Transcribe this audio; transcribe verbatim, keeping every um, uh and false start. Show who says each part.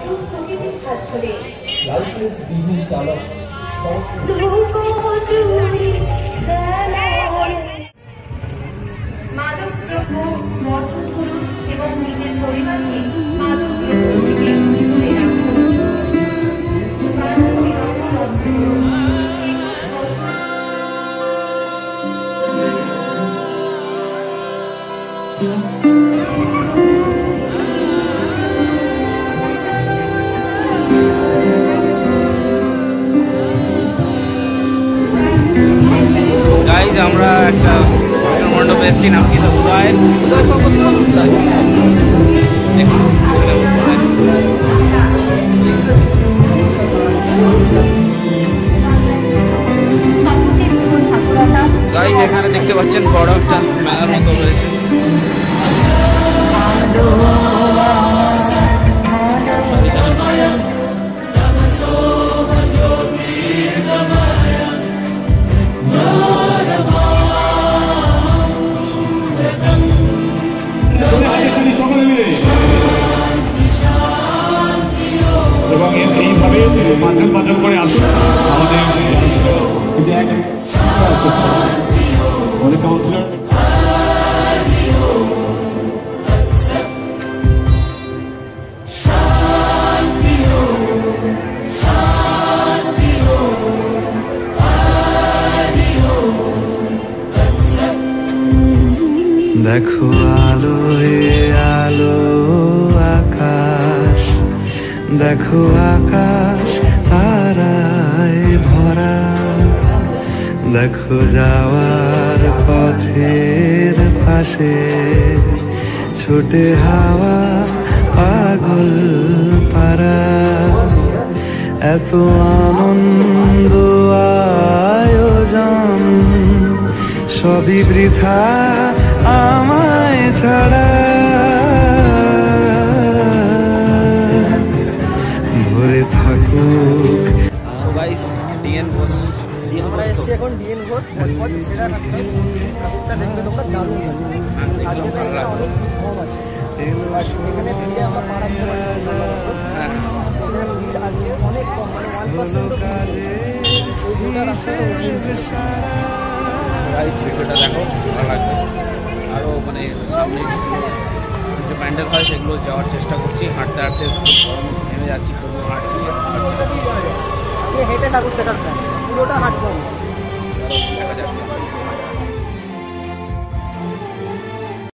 Speaker 1: অযুগ প্রকৃতির হাত ধরে
Speaker 2: লাইসেন্স বিহীন চালক
Speaker 1: মাদক দ্রব্য বর্জন করুন এবং নিজের পরিবারকে মাদক দ্রব্য থেকে দূরে রাখুন।
Speaker 3: গাইজ আমরা একটা মণ্ডপে এসেছি, নাম কি উদয় উদয় সর্বস্ব উদয়। দেখুন গাইজ এখানে দেখতে পাচ্ছেন বড় একটা মেলার মতো রয়েছে।
Speaker 4: এবং এইভাবে পাঁচন পাঁচন করে আসুন আমাদের অনেক কাউন্সিলর
Speaker 5: দেখো আলো আলো আকাশ, দেখো আকাশ তারায় ভরা, দেখো যাওয়ার পথের পাশে ছোটে হাওয়া পাগল পারা। এত আনন্দ আয়োজন সবই বৃথা আমায় ছাড়া। ভরে থাকুক
Speaker 3: ডিএন ঘোষ,
Speaker 6: আমরা এসছি এখন ডিএন ঘোষ সেরা ঠাকুরটা দেখবে তোমরা দারুণ আজকে তো এখানে অনেক কম আছে, এখানে ভিড়ে আমরা পা রাখতে পারি আজকে অনেক কম, মানে ওয়ান পার্সেন্ট
Speaker 3: ভিডিওটা দেখো ভালো লাগবে। আরও মানে সামনে যে প্যান্ডেল হয় সেগুলো যাওয়ার চেষ্টা করছি, হাঁটতে হাঁটতে গরম নেমে যাচ্ছি, তবু হাঁটছি
Speaker 6: হেঁটে ঠাকুর দেখার পুরোটা হাঁটবো
Speaker 3: দেখা যাচ্ছে।